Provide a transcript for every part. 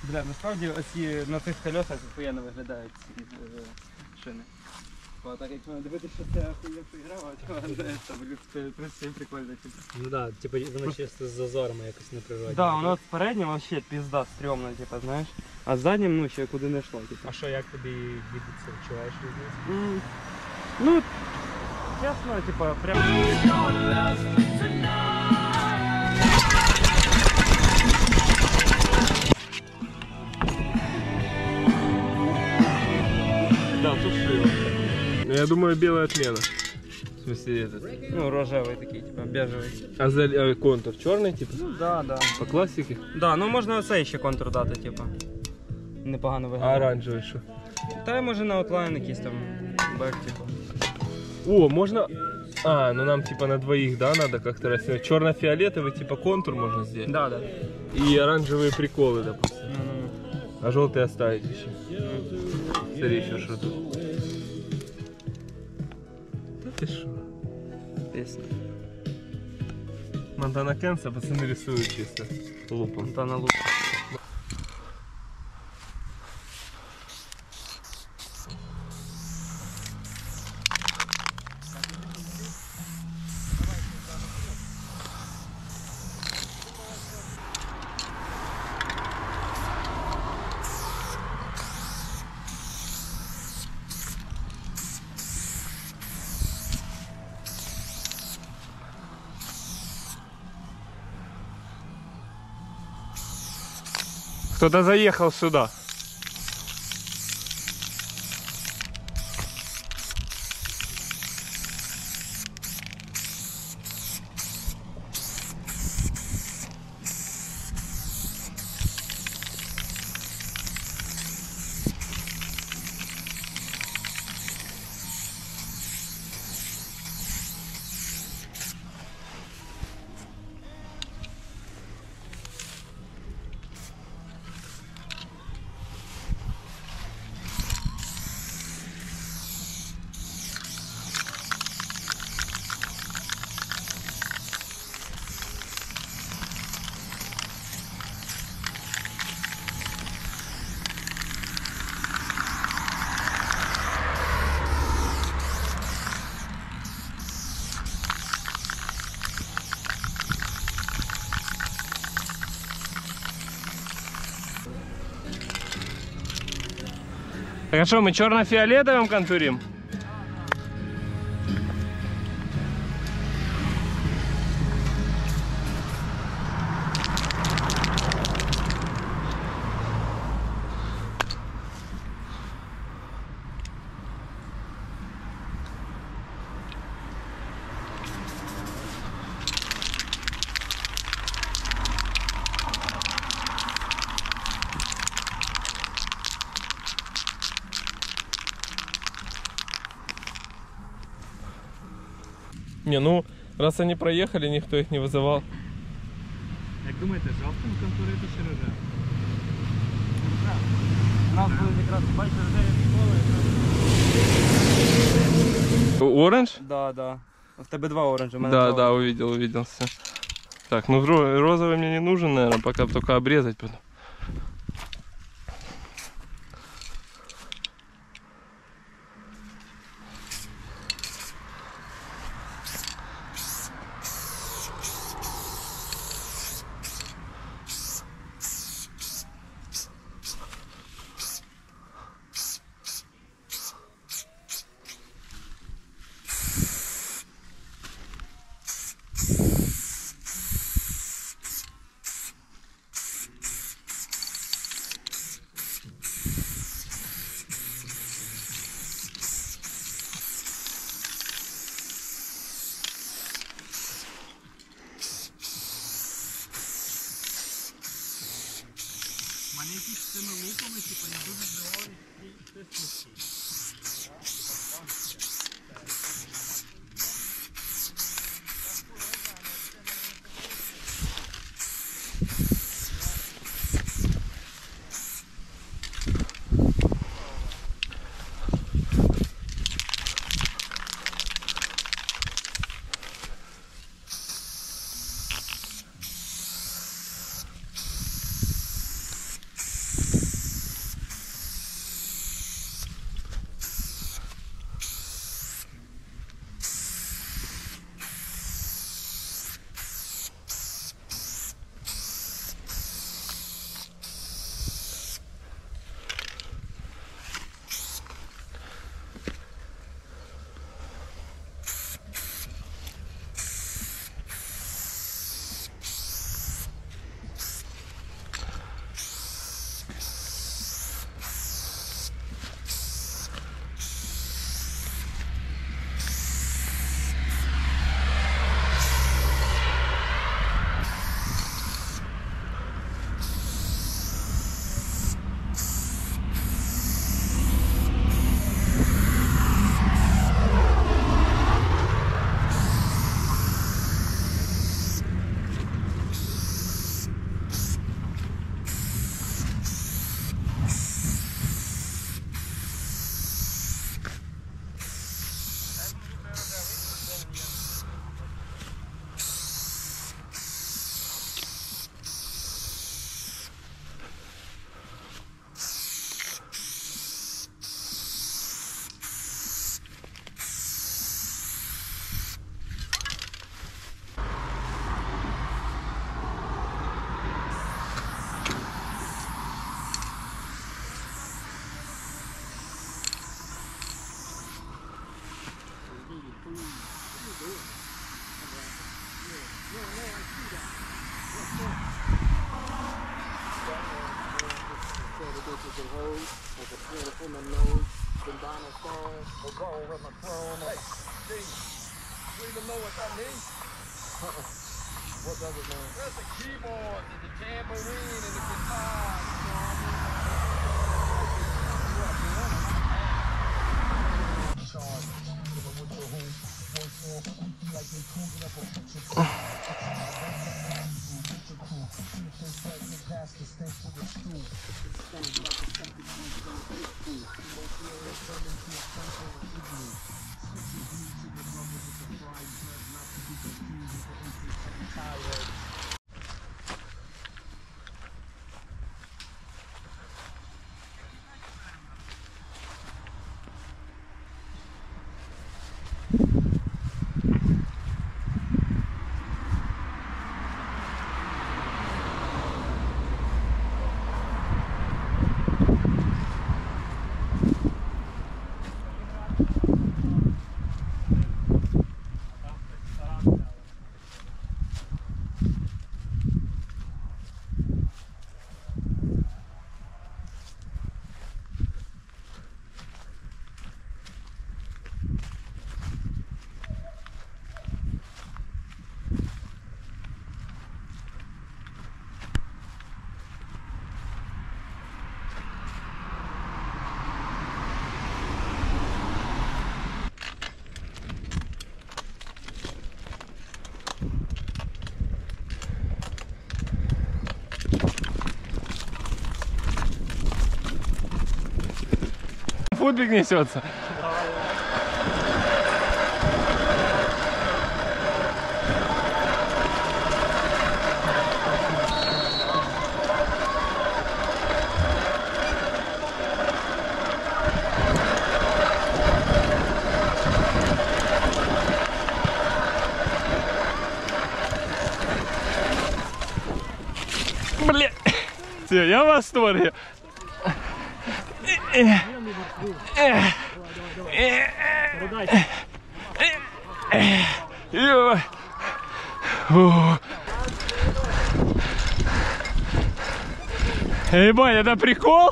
Бля, насправді оці на цих колесах охуєнно виглядають ці шини. Бо так як мене дивитися, що це охуєнно грава, то це прикольно. Ну да, типу воно чисто з зазорами якось неприродно. Да, воно переднім вообще пізда стрьомно, типу, знаєш. А заднім, ну, ще куди не йшло, типу. А що, як тобі їдеться, відчуваєш різницю? Ну, чесно, типа, прям... Да, сушило. Я думаю, белая отмена. В смысле этот. Ну, рожевий такий, типа, бежевий. А контур черный, типа? Ну, да, да. По классике? Да, ну можна оцей ще контур дати, типа. Непогано А виглядає. оранжевый что? Та й може на аутлайн якийсь там бек, типа. О, можно... А, ну нам типа на двоих, да, надо как-то растянуть. Черно-фиолетовый типа контур можно сделать. Да, да. И оранжевые приколы, допустим. Ну. А желтый оставить еще. Смотри, еще что тут. Да ты шо? Пісня. Монтана Кенса пацаны рисуют чисто лупом. Та на лук. Кто-то заехал сюда. Так а что, мы черно-фиолетовым контурим? Не, ну, раз они проехали, никто их не вызывал. Як думаєте, жовтим контурити чи рожевим? У нас буде якраз, бачите, рожеві школи. Оранж? Да, да. В тебе два оранжа, у мене Да, два да, оранжа. увидел все. Так, ну розовый мне не нужен, наверное, пока только обрезать потом. Футбик несется. Бля. Все, я в восторге. Ебать, это прикол?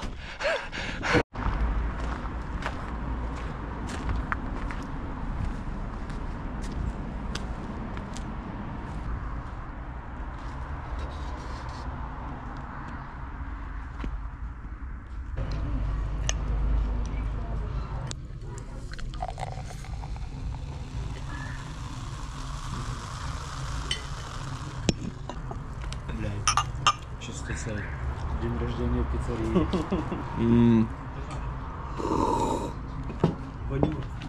Чисто сайт. День рождения в пиццерии.